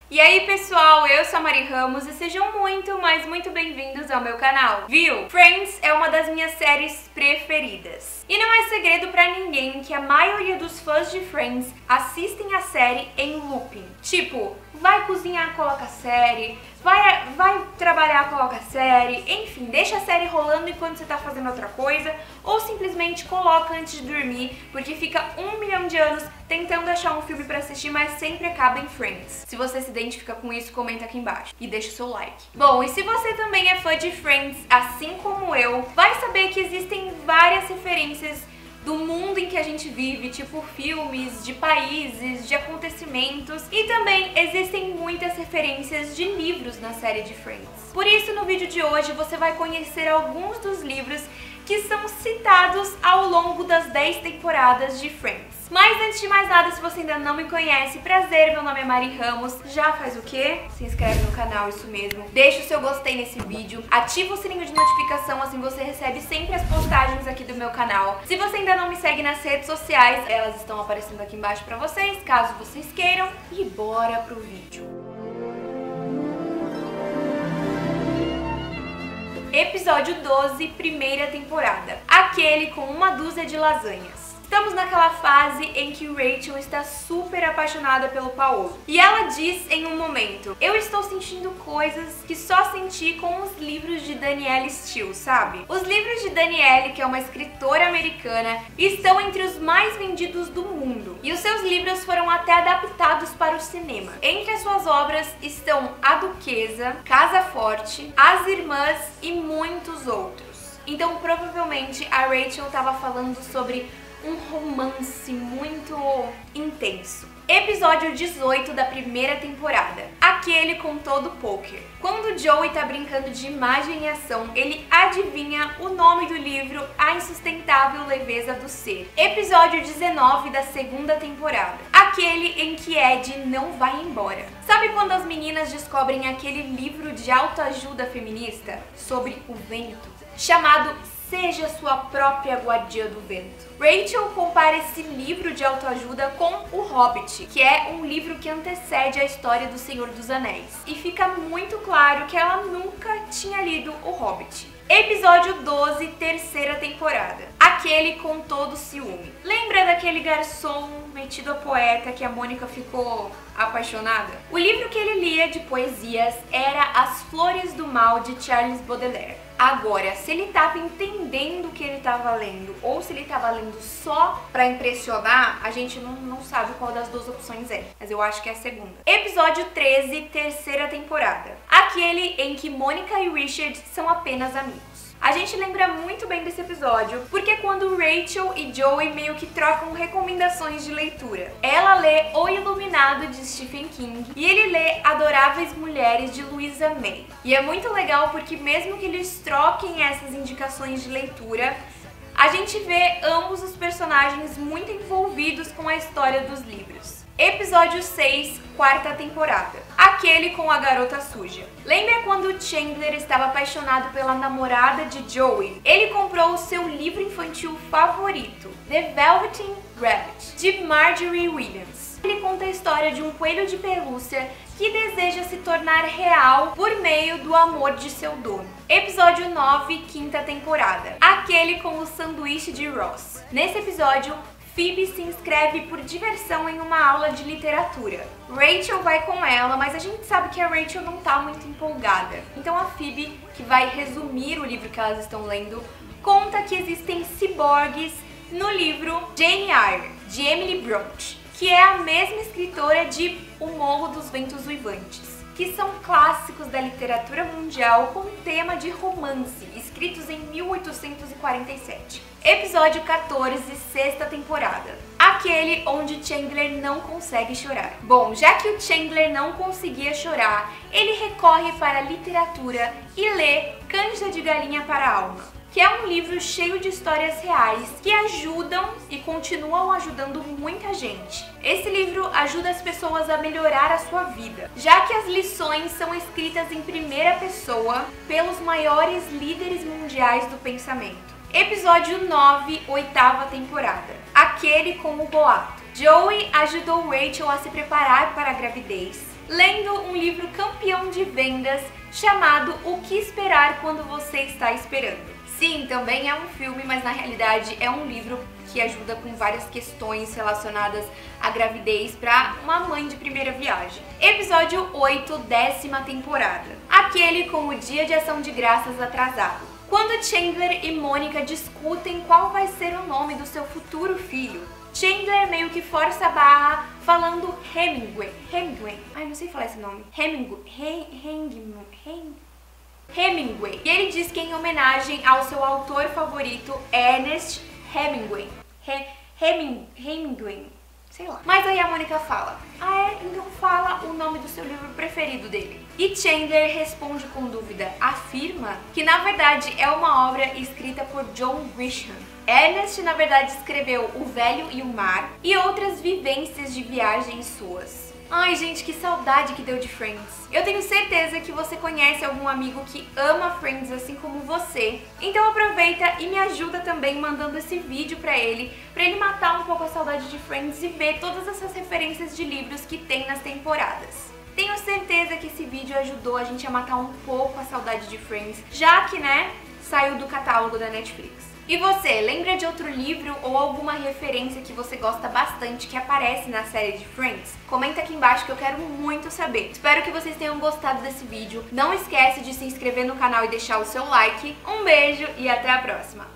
E aí pessoal, eu sou a Mari Ramos e sejam muito, mas muito bem-vindos ao meu canal. Viu? Friends é uma das minhas séries preferidas. E não é segredo pra ninguém que a maioria dos fãs de Friends assistem a série em looping. Tipo, vai cozinhar, coloca a série, vai trabalhar, coloca a série, enfim, deixa a série rolando enquanto você tá fazendo outra coisa, ou simplesmente coloca antes de dormir, porque fica 1 milhão de anos tentando achar um filme pra assistir, mas sempre acaba em Friends. Se você se identifica com isso, comenta aqui embaixo e deixa o seu like. Bom, e se você também é fã de Friends, assim como eu, vai saber que existem várias referências do mundo em que a gente vive, tipo filmes, de países, de acontecimentos, e também existem muitas referências de livros na série de Friends. Por isso, no vídeo de hoje, você vai conhecer alguns dos livros que são citados ao longo das 10 temporadas de Friends. Mas antes de mais nada, se você ainda não me conhece, prazer, meu nome é Mari Ramos. Já faz o quê? Se inscreve no canal, isso mesmo. Deixa o seu gostei nesse vídeo, ativa o sininho de notificação, assim você recebe sempre as postagens aqui do meu canal. Se você ainda não me segue nas redes sociais, elas estão aparecendo aqui embaixo pra vocês, caso vocês queiram. E bora pro vídeo. Episódio 12, primeira temporada. Aquele com uma dúzia de lasanhas. Estamos naquela fase em que Rachel está super apaixonada pelo Paolo. E ela diz em um momento: eu estou sentindo coisas que só senti com os livros de Danielle Steel, sabe? Os livros de Danielle, que é uma escritora americana, estão entre os mais vendidos do mundo. E os seus livros foram até adaptados para o cinema. Entre as suas obras estão A Duquesa, Casa Forte, As Irmãs e muitos outros. Então provavelmente a Rachel estava falando sobre um romance muito intenso. Episódio 18 da primeira temporada. Aquele com todo o poker. Quando Joey tá brincando de imagem e ação, ele adivinha o nome do livro A Insustentável Leveza do Ser. Episódio 19 da segunda temporada. Aquele em que Ed não vai embora. Sabe quando as meninas descobrem aquele livro de autoajuda feminista sobre o vento? Chamado Seja Sua Própria Guardiã do Vento. Rachel compara esse livro de autoajuda com O Hobbit, que é um livro que antecede a história do Senhor dos Anéis. E fica muito claro que ela nunca tinha lido O Hobbit. Episódio 12, terceira temporada. Aquele com todo ciúme. Lembra daquele garçom metido a poeta que a Mônica ficou apaixonada? O livro que ele lia de poesias era As Flores do Mal, de Charles Baudelaire. Agora, se ele estava entendendo o que ele estava lendo ou se ele estava lendo só pra impressionar, a gente não sabe qual das duas opções é. Mas eu acho que é a segunda. Episódio 13, terceira temporada. Aquele em que Mônica e Richard são apenas amigos. A gente lembra muito bem desse episódio, porque é quando Rachel e Joey meio que trocam recomendações de leitura. Ela lê O Iluminado, de Stephen King, e ele lê Adoráveis Mulheres, de Louisa May. E é muito legal porque mesmo que eles troquem essas indicações de leitura, a gente vê ambos os personagens muito envolvidos com a história dos livros. Episódio 6, quarta temporada. Aquele com a garota suja. Lembra quando Chandler estava apaixonado pela namorada de Joey? Ele comprou o seu livro infantil favorito, The Velveteen Rabbit, de Marjorie Williams. Ele conta a história de um coelho de pelúcia que deseja se tornar real por meio do amor de seu dono. Episódio 9, quinta temporada. Aquele com o sanduíche de Ross. Nesse episódio, Phoebe se inscreve por diversão em uma aula de literatura. Rachel vai com ela, mas a gente sabe que a Rachel não tá muito empolgada. Então a Phoebe, que vai resumir o livro que elas estão lendo, conta que existem ciborgues no livro Jane Eyre, de Emily Bronte, que é a mesma escritora de O Morro dos Ventos Uivantes, que são clássicos da literatura mundial com tema de romance, escritos em 1847. Episódio 14, sexta temporada. Aquele onde Chandler não consegue chorar. Bom, já que o Chandler não conseguia chorar, ele recorre para a literatura e lê Cândida de Galinha para a Alma, que é um livro cheio de histórias reais que ajudam e continuam ajudando muita gente. Esse livro ajuda as pessoas a melhorar a sua vida, já que as lições são escritas em primeira pessoa pelos maiores líderes mundiais do pensamento. Episódio 9, oitava temporada. Aquele com o boato. Joey ajudou Rachel a se preparar para a gravidez lendo um livro campeão de vendas chamado O que Esperar Quando Você Está Esperando. Sim, também é um filme, mas na realidade é um livro que ajuda com várias questões relacionadas à gravidez para uma mãe de primeira viagem. Episódio 8, 10ª temporada. Aquele com o dia de ação de graças atrasado. Quando Chandler e Mônica discutem qual vai ser o nome do seu futuro filho, Chandler meio que força a barra falando Hemingway. Ai, não sei falar esse nome. Hemingway. E ele diz que é em homenagem ao seu autor favorito, Ernest Hemingway. Hemingway. Sei lá. Mas aí a Mônica fala: ah é? Então fala o nome do seu livro preferido dele. E Chandler responde com dúvida, afirma que na verdade é uma obra escrita por John Grisham. Ernest na verdade escreveu O Velho e o Mar e outras vivências de viagens suas. Ai gente, que saudade que deu de Friends. Eu tenho certeza que você conhece algum amigo que ama Friends assim como você. Então aproveita e me ajuda também mandando esse vídeo pra ele matar um pouco a saudade de Friends e ver todas essas referências de livros que tem nas temporadas. Tenho certeza que esse vídeo ajudou a gente a matar um pouco a saudade de Friends, já que, né, saiu do catálogo da Netflix. E você, lembra de outro livro ou alguma referência que você gosta bastante que aparece na série de Friends? Comenta aqui embaixo que eu quero muito saber. Espero que vocês tenham gostado desse vídeo. Não esquece de se inscrever no canal e deixar o seu like. Um beijo e até a próxima!